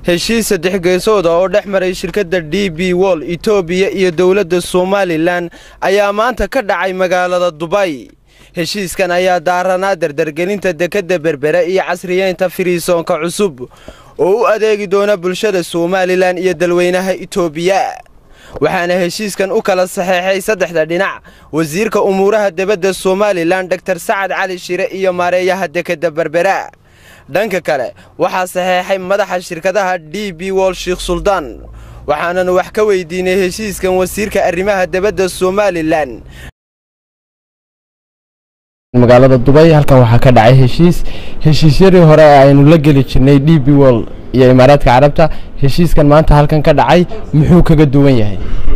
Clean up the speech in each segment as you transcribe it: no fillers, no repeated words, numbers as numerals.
heshiis saddex geesood oo dhex maray shirkadda DP World Ethiopia iyo dawladda Somaliland ayaa maanta ka dhacay magaalada Dubai. heshiiskan ayaa daaranaa dardargelinta dekadda Berbera iyo casriyeynta firiisoonka cusub oo u adeegi doona bulshada Somaliland iyo dalweynaha Ethiopia. waxaana heshiiskan u kala saxeexay saddexda dhinac wasiirka umuuraha dibadda Somaliland Dr. Saad Cali Shire iyo maareeyaha dekadda Berbera. dhanka kale waxaa saxeexay madaxa shirkadaha DP World Sheikh Sultan waxaana wax ka weydiinay heshiiskan wasiirka arrimaha dibadda Somaliland. magaalada Dubai halkan waxaa ka dhacay heshiisyadii hore aynu la gali jirnay DP World iyo Imaaraadka Carabta. heshiiskan maanta halkan ka dhacay muxuu kaga duwan yahay?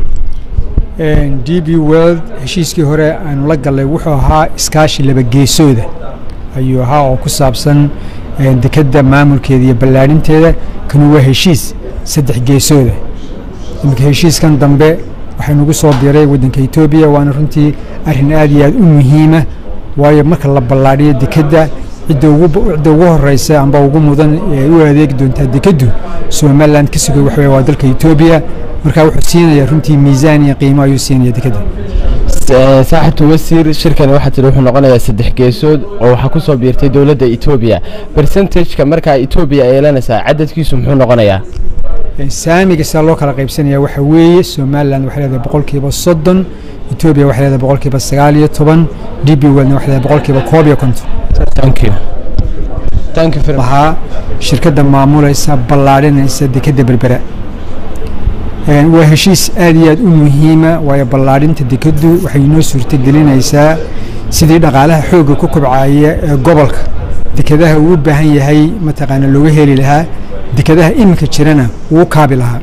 DP World heshiiskii hore aynu la galay wuxuu ahaa iskaashi laba geesooda ayuu ahaa oo ku saabsan dekadda maamulkeeda iyo ballaarinteeda. kan waa heshiis saddex geesooda. imika heshiiskan dambe waxay nagu soo diray waddanka Ethiopia waana runtii arrin aad iyo aad u muhiima waayo marka la ballaariyo dekadda cidda ugu horeysa amba ugu mudan ee u adeegi doonta dekaddu Somaliland ka sugay waxa waa dalka Ethiopia marka wuxuu siinaya runtii miisaan iyo qiimo ayuu siinaya dekadda. saaxiibtu wasiir shirkan waxa tii wuxuu noqonayaa saddex geesood oo waxa ku soo biirtay dawladda Ethiopia. percentage-ka marka Ethiopia ay yeelanaysaa cadadkiisu muxuu noqonayaa? saamiga sida loo kala qaybsanaya waxa weeye Somaliland waxay leedahay 30%, Ethiopia waxay leedahay 19%, DP World waxay leedahay 50%. Thank you very much. shirkadda maamulaysa ballaarinaysa dekadda Berbera. waa heshiis aad iyo aad u muhiima waayo ballaarinta dekaddu waxay noo suurtagelinaysaa sidii dhaqaalaha xoogga ku kobcaya ee gobolka dekadaha uu u baahan yahay mataqaana looga heli lahaa dekadaha iminka jirana uu kaabi lahaa.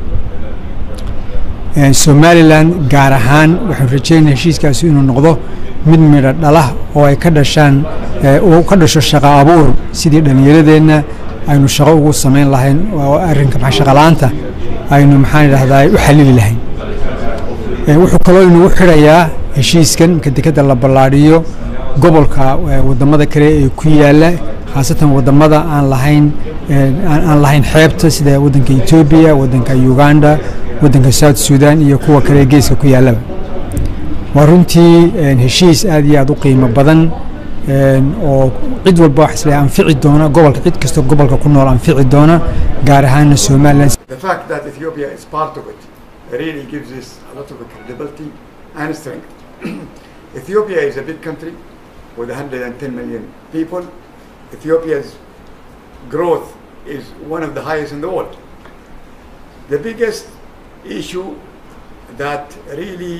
Somaliland gaar ahaan waxaan rajaynayaa heshiiskaasi inuu noqdo mid midho dhalah oo ay ka dhashaan oo ka dhasho shaqo abuur sidii dhallinyaradeenna aynu shaqo ugu samayn lahayn oo arrinka shaqo la'aanta aynu maxaan idhaahdaa u xalili lahayn. wuxuu kaloo inuu xirayaa heshiiskan marka dekadda la ballaariyo gobolka wadamada kale ee ku yaala khaasatan wadamada aan lahayn xeebta sida waddanka Ethiopia, waddanka Uganda, waddanka South Sudan iyo kuwa kale geeska ku yaala. waa runtii heshiis aad iyo aad u qiimo badan oo cid walba wax isla anfici doona gobolka cid kasta gobolka ku nool anfici doona gaar ahaan Somaliland. The fact that Ethiopia is part of it really gives us a lot of credibility and strength. Ethiopia is a big country with 110 million people. Ethiopia's growth is one of the highest in the world. The biggest issue that really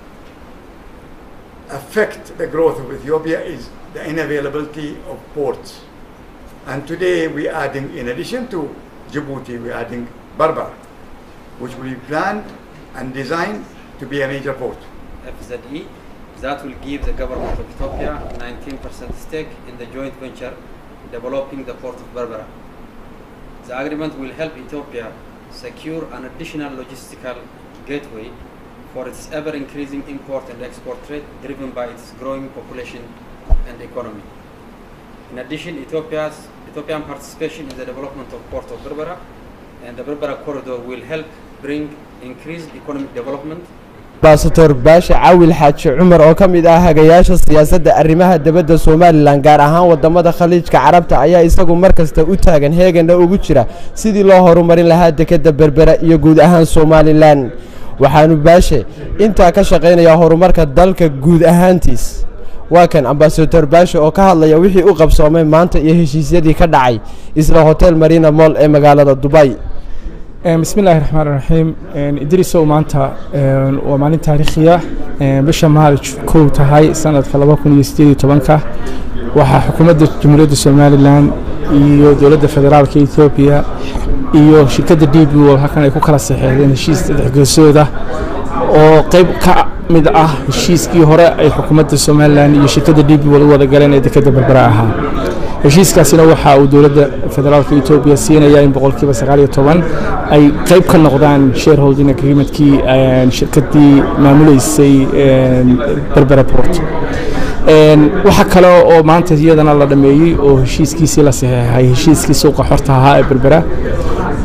affect the growth of Ethiopia is the unavailability of ports. And today we're adding, in addition to Djibouti, we're adding Berbera, which we planned and designed to be a major port. FZE, that will give the government of Ethiopia 19% stake in the joint venture developing the port of Berbera. The agreement will help Ethiopia secure an additional logistical gateway for its ever-increasing import and export trade driven by its growing population and economy. In addition, Ethiopian participation in the development of Port of Berbera and the Berbera corridor will help bring increased economic development. Ambassador Baasha Caawil Xaaji Cumar oo kamid ah hagayaasha siyaasadda arrimaha dibadda Somaliland gaar ahaan wadamada Khaliijka Carabta ayaa isagu markasta u taagan heegana ugu jira sidii loo horumarin lahaa dekadda Berbera iyo guud ahaan Somaliland. waxaanu Baashe inta ka shaqeynaya horumarka dalka guud ahaantiis. waa kan Ambassador Baashe oo ka hadlaya wixii uu qabsoomay maanta iyo heshiisyadii ka dhacay isla Hotel Marina Mall ee magaalada Dubai. bismillaahi raxmaani raxiim. idriisow maanta waa maalin taariikhi ah bisha Maarch kow tahay sanadka 2018 waxaa xukuumadda Jamhuuriyadda Somaliland iyo dawladda federaalka Ethiopia iyo shirkadda DP World halkan ay ku kala saxeexdeen heshiis saddex geesood ah oo qayb ka mid ah heshiiskii hore ay xukuumadda Somaliland iyo shirkadda DP World wada galeen ee dekadda Berbera ahaa. heshiiskaasina waxa uu dawladda federaalka Ethiopia siinaya in 19% ay qayb ka noqdaan shareholding agreement-kii shirkaddii maamuleysay Berbera Port. waxa kale oo maanta iyadana la dhameeyay oo heshiiskiisii la saxeexay heshiiskii suuqa xorta ahaa ee Berbera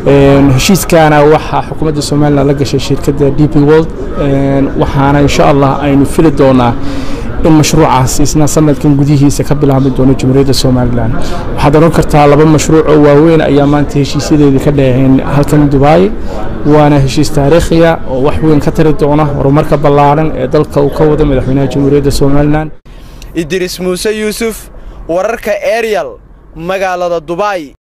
heshiiskaana waxaa xukuumadda Soomaaliland la gashay shirkadda DP World waxaana insha Allah aynu fili doonaa in mashruucaas isna sanadkan gudihiisa ka bilaabmi doono Jamhuuriyadda Soomaaliland waxaad oran kartaa laba mashruuc oo waaweyn ayaa maanta heshiisyadeeda ka dhaceen halkan Dubai waana heshiis taariikhi ah oo wax weyn ka tari doona horumarka ballaaran ee dalka uu ka wado madaxweynaha Jamhuuriyadda Soomaaliland Idris Muuse Yuusuf wararka Ariel magaalada Dubai